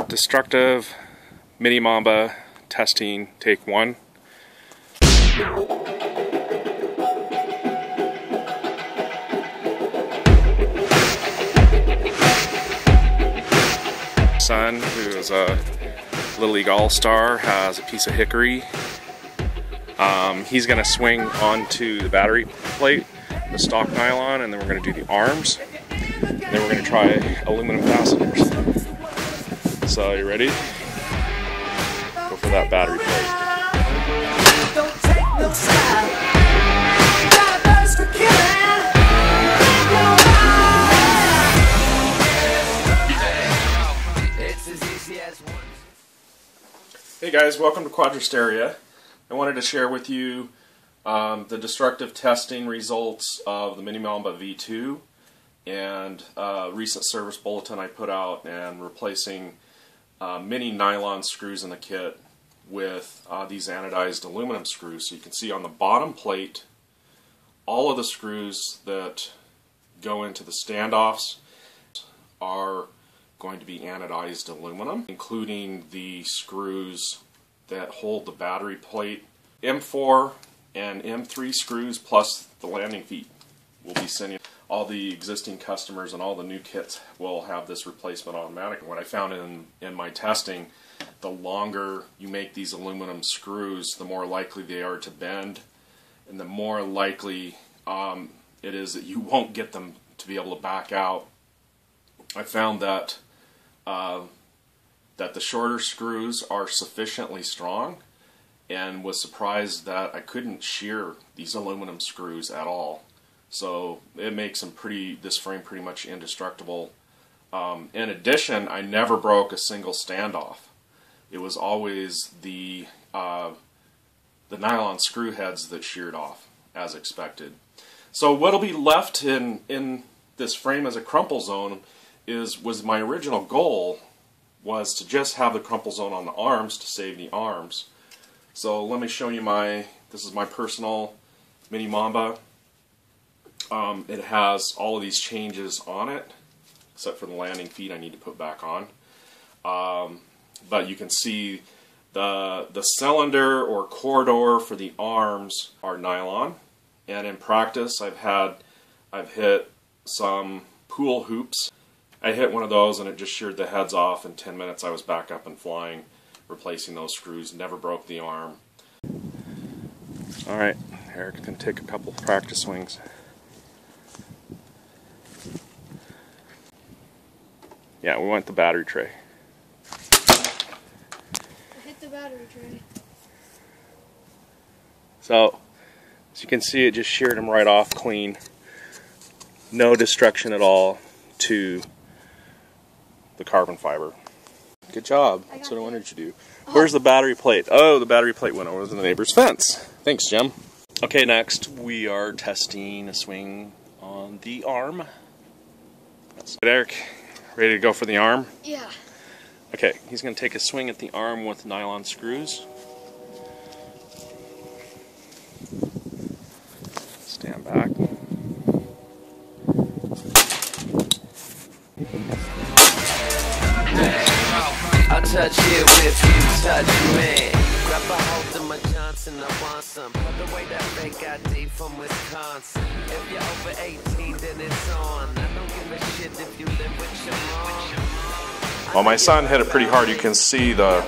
Destructive Mini Mamba testing, take 1. Son, who is a Little League All-Star, has a piece of hickory. He's going to swing onto the battery plate, the stock nylon, and then we're going to do the arms. And then we're going to try aluminum fasteners. So, you ready? Go for that battery plate. Hey guys, welcome to Quadcopter. I wanted to share with you the destructive testing results of the Mini Mamba V2 and recent service bulletin I put out, and replacing mini nylon screws in the kit with these anodized aluminum screws. So you can see on the bottom plate all of the screws that go into the standoffs are going to be anodized aluminum, including the screws that hold the battery plate. M4 and M3 screws plus the landing feet will be sending. All the existing customers and all the new kits will have this replacement automatic. What I found in my testing, the longer you make these aluminum screws, the more likely they are to bend, and the more likely it is that you won't get them to be able to back out. I found that that the shorter screws are sufficiently strong, and was surprised that I couldn't shear these aluminum screws at all. So it makes them this frame pretty much indestructible. In addition, I never broke a single standoff. It was always the nylon screw heads that sheared off, as expected. So what'll be left in this frame as a crumple zone was my original goal was to just have the crumple zone on the arms to save the arms. So let me show you this is my personal Mini Mamba. It has all of these changes on it, except for the landing feet I need to put back on. But you can see the cylinder or corridor for the arms are nylon, and in practice I've hit some pool hoops. I hit one of those and it just sheared the heads off. In 10 minutes I was back up and flying, replacing those screws. Never broke the arm. Alright, Eric's going to take a couple practice swings. Yeah, we want the battery tray. Hit the battery tray. So, as you can see, it just sheared them right off clean. No destruction at all to the carbon fiber. Good job. That's what I wanted you to do. Where's the battery plate? Oh, the battery plate went over the neighbor's fence. Thanks, Jim. Okay, next we are testing a swing on the arm. That's Eric. Ready to go for the arm? Yeah. Okay, he's going to take a swing at the arm with nylon screws. Stand back. I touch it with you, touch me. Grab a hold of my Johnson, I want some. Put away that fake ID from Wisconsin. If you're over 18, then it's on. I don't give a shit if you live with your mom. Well, my son hit it pretty hard. You can see that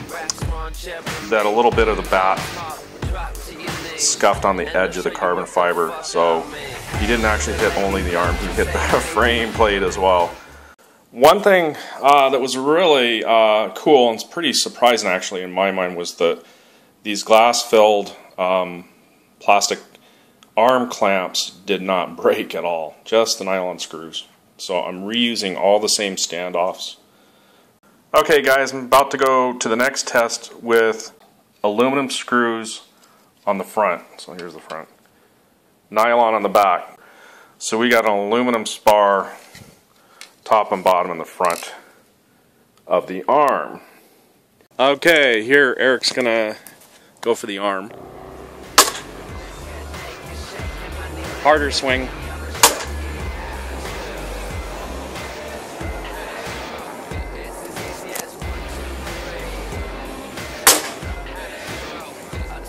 a little bit of the bat scuffed on the edge of the carbon fiber. So he didn't actually hit only the arm, he hit the frame plate as well. One thing that was really cool, and it's pretty surprising actually in my mind, was that these glass-filled plastic arm clamps did not break at all, just the nylon screws. So I'm reusing all the same standoffs. Okay guys, I'm about to go to the next test with aluminum screws on the front. So here's the front. Nylon on the back. So we got an aluminum spar top and bottom in the front of the arm. Okay, here Eric's gonna go for the arm. Harder swing.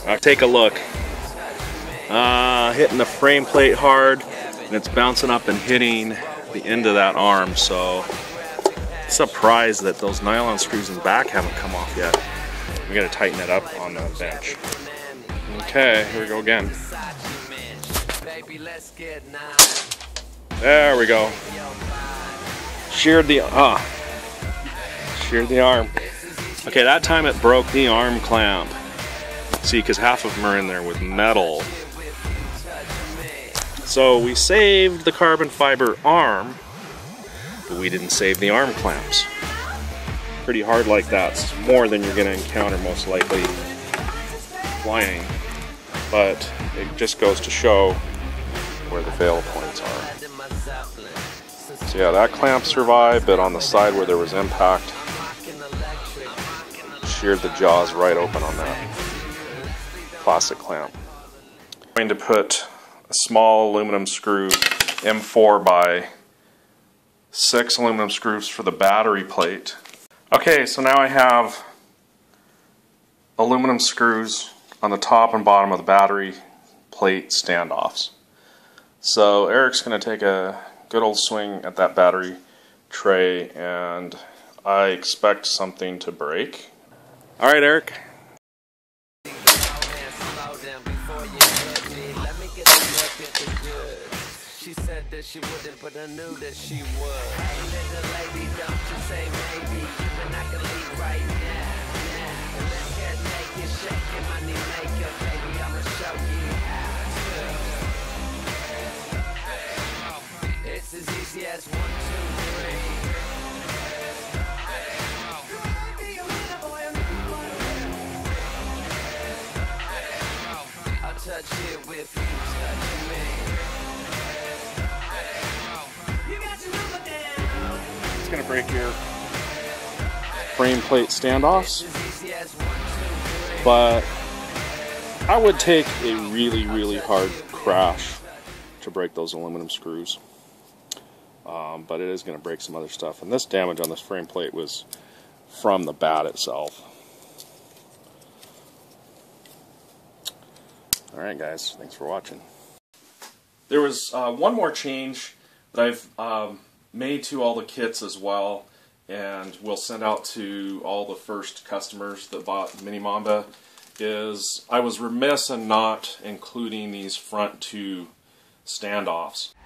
Take a look. Hitting the frame plate hard, and it's bouncing up and hitting the end of that arm, so surprised that those nylon screws in the back haven't come off yet. We gotta tighten it up on the bench. Okay, here we go again. There we go. Sheared the arm. Okay, that time it broke the arm clamp. See, because half of them are in there with metal. So we saved the carbon fiber arm, but we didn't save the arm clamps. Pretty hard like that. It's more than you're going to encounter most likely flying, but it just goes to show where the fail points are. So yeah, that clamp survived, but on the side where there was impact, sheared the jaws right open on that plastic clamp. I'm going to put a small aluminum screw, M4 by 6 aluminum screws for the battery plate. Okay, so now I have aluminum screws on the top and bottom of the battery plate standoffs. So Eric's going to take a good old swing at that battery tray, and I expect something to break. Alright, Eric. She said that she wouldn't, but I knew that she would. Hey, little lady, don't you say maybe. And I can leave right now. Let's get naked, shaking money maker. Baby, I'ma show you how to. It's as easy as 1, 2, 3. I'll touch it with you, touch me. It's going to break your frame plate standoffs, but I would take a really, really hard crash to break those aluminum screws. But it is going to break some other stuff, and this damage on this frame plate was from the bat itself. Alright guys, thanks for watching. There was one more change that I've made to all the kits as well, and we'll send out to all the first customers that bought Mini Mamba, is I was remiss in not including these front 2 standoffs.